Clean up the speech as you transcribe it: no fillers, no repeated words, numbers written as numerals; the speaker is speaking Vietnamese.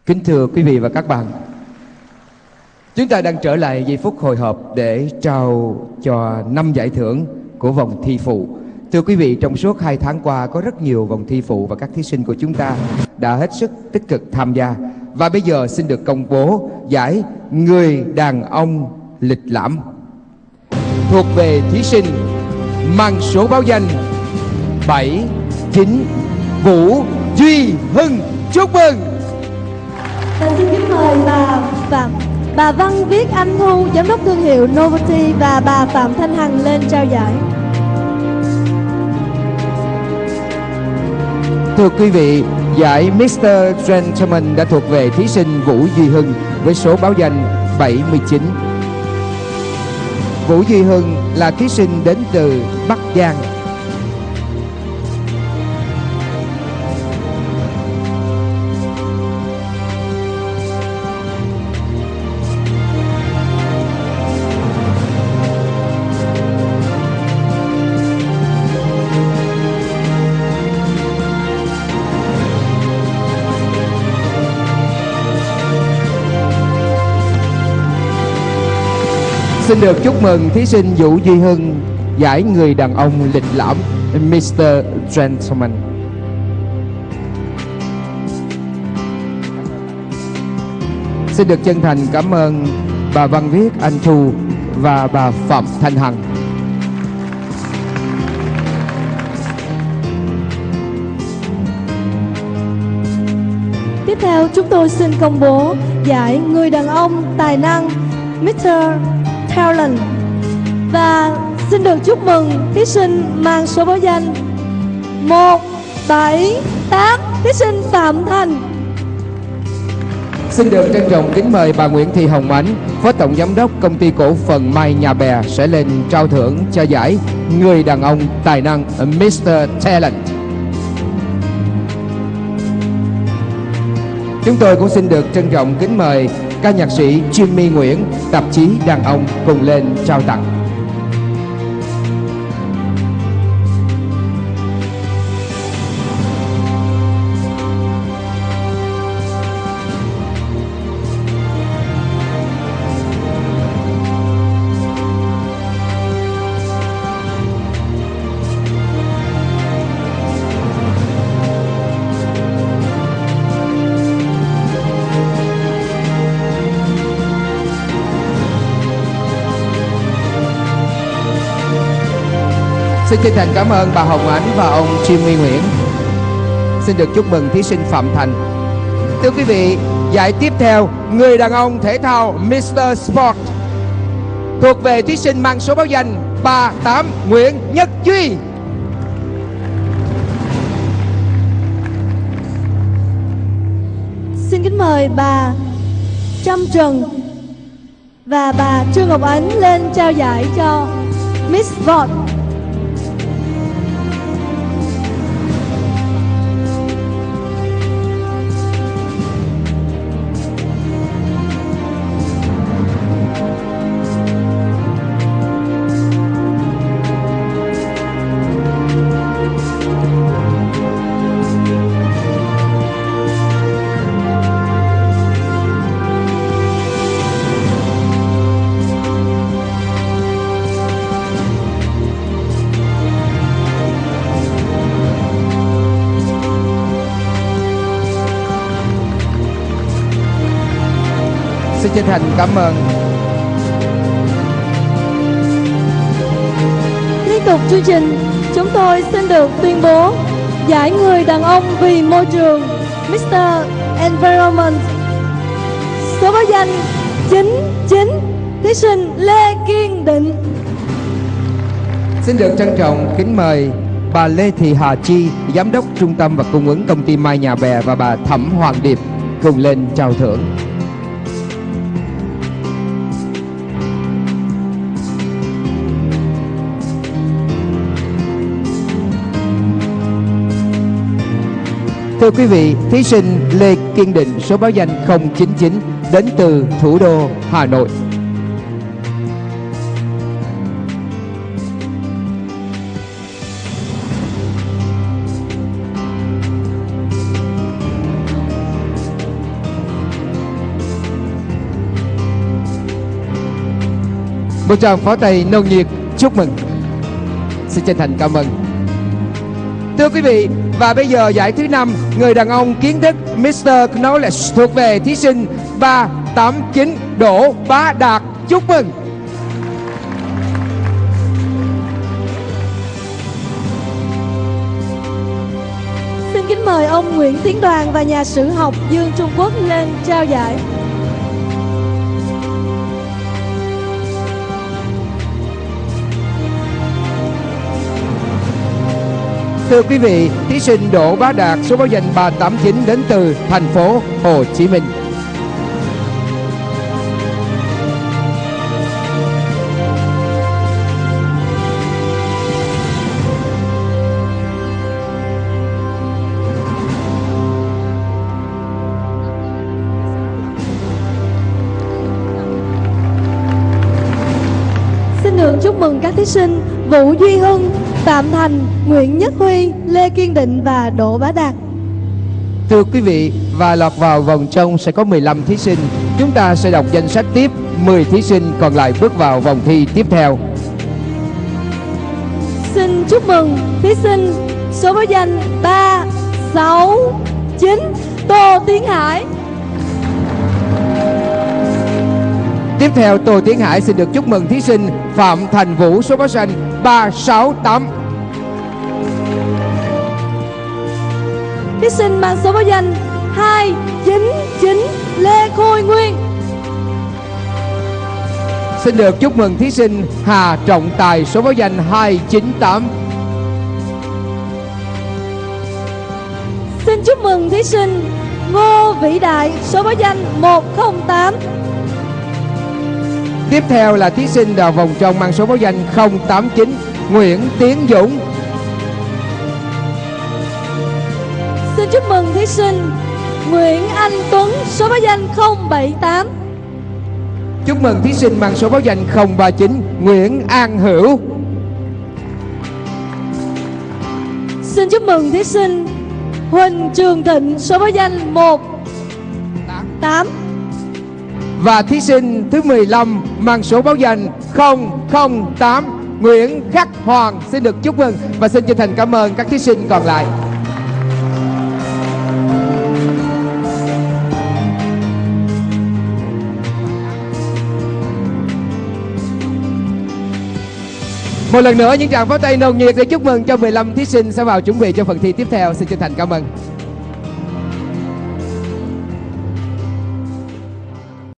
Kính thưa quý vị và các bạn, chúng ta đang trở lại giây phút hồi hộp để trao cho 5 giải thưởng của vòng thi phụ. Thưa quý vị, trong suốt 2 tháng qua có rất nhiều vòng thi phụ và các thí sinh của chúng ta đã hết sức tích cực tham gia. Và bây giờ xin được công bố giải Người đàn ông lịch lãm thuộc về thí sinh mang số báo danh 79 Vũ Duy Hưng. Chúc mừng. Và xin kính mời bà Văn Viết Anh Thu, giám đốc thương hiệu Novelty, và bà Phạm Thanh Hằng lên trao giải. Thưa quý vị, giải Mr. Gentleman đã thuộc về thí sinh Vũ Duy Hưng với số báo danh 79. Vũ Duy Hưng là thí sinh đến từ Bắc Giang. Xin được chúc mừng thí sinh Vũ Duy Hưng giải Người đàn ông lịch lãm Mr. Gentleman. Xin được chân thành cảm ơn bà Văn Viết Anh Thu và bà Phạm Thanh Hằng. Tiếp theo chúng tôi xin công bố giải Người đàn ông tài năng Mr. Talent. Và xin được chúc mừng thí sinh mang số báo danh 178, thí sinh Phạm Thành. Xin được trân trọng kính mời bà Nguyễn Thị Hồng Ánh, Phó Tổng Giám đốc Công ty Cổ phần Mai Nhà Bè sẽ lên trao thưởng cho giải Người đàn ông tài năng Mr. Talent. Chúng tôi cũng xin được trân trọng kính mời ca nhạc sĩ Jimmy Nguyễn, tạp chí Đàn Ông cùng lên trao tặng. Xin chân thành cảm ơn bà Hồng Ánh và ông Jimmy Nguyễn. Xin được chúc mừng thí sinh Phạm Thành. Thưa quý vị, giải tiếp theo Người đàn ông thể thao Mr. Sport thuộc về thí sinh mang số báo danh 38 Nguyễn Nhật Duy. Xin kính mời bà Trâm Trần và bà Trương Ngọc Ánh lên trao giải cho Miss Sport. Xin chân thành cảm ơn. Tiếp tục chương trình, chúng tôi xin được tuyên bố giải Người đàn ông vì môi trường Mr. Environment, số báo danh 99, thí sinh Lê Kiên Định. Xin được trân trọng kính mời bà Lê Thị Hà Chi, Giám đốc Trung tâm và Cung ứng Công ty Mai Nhà Bè, và bà Thẩm Hoàng Điệp cùng lên trao thưởng. Thưa quý vị, thí sinh Lê Kiên Định, số báo danh 099, đến từ thủ đô Hà Nội. Một tràng pháo tay nồng nhiệt chúc mừng. Xin chân thành cảm ơn. Thưa quý vị, và bây giờ giải thứ 5, người đàn ông kiến thức Mr. Knowledge thuộc về thí sinh 389 Đỗ Bá Đạt. Chúc mừng. Xin kính mời ông Nguyễn Tiến Đoàn và nhà sử học Dương Trung Quốc lên trao giải. Thưa quý vị, thí sinh Đỗ Bá Đạt số báo danh 389 đến từ thành phố Hồ Chí Minh. Xin được chúc mừng các thí sinh Vũ Duy Hưng, Phạm Thành, Nguyễn Nhất Huy, Lê Kiên Định và Đỗ Bá Đạt. Thưa quý vị, và lọt vào vòng trong sẽ có 15 thí sinh. Chúng ta sẽ đọc danh sách tiếp 10 thí sinh còn lại bước vào vòng thi tiếp theo. Xin chúc mừng thí sinh số báo danh 369 Tô Tiến Hải. Tiếp theo, Tô Tiến Hải xin được chúc mừng thí sinh Phạm Thành Vũ số báo danh 368. Thí sinh mang số báo danh 299 Lê Khôi Nguyên. Xin được chúc mừng thí sinh Hà Trọng Tài số báo danh 298. Xin chúc mừng thí sinh Ngô Vĩ Đại số báo danh 108. Tiếp theo là thí sinh vào vòng trong mang số báo danh 089 Nguyễn Tiến Dũng. Xin chúc mừng thí sinh Nguyễn Anh Tuấn số báo danh 078. Chúc mừng thí sinh mang số báo danh 039 Nguyễn An Hữu. Xin chúc mừng thí sinh Huỳnh Trường Thịnh số báo danh 188. Và thí sinh thứ 15 mang số báo danh 008 Nguyễn Khắc Hoàng. Xin được chúc mừng và xin chân thành cảm ơn các thí sinh còn lại. Một lần nữa những tràng pháo tay nồng nhiệt để chúc mừng cho 15 thí sinh sẽ vào chuẩn bị cho phần thi tiếp theo. Xin chân thành cảm ơn.